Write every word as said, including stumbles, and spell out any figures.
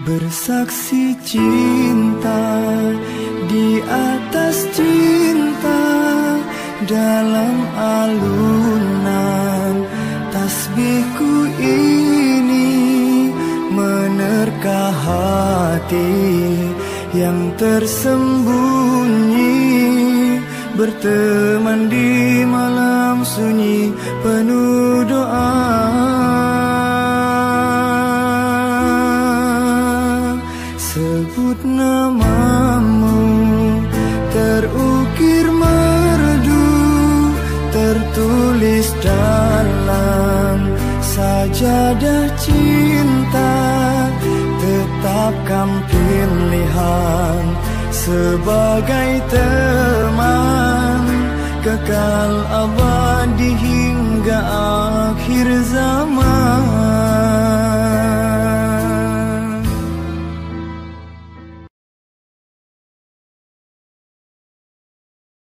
Bersaksi cinta di atas cinta, dalam alunan tasbihku ini menerka hati yang tersembunyi, berteman di malam sunyi penuh doa. Sebut namamu terukir merdu, tertulis dalam sajadah cinta. Tetapkan pilihan sebagai teman, kekal abadi hingga akhir zaman.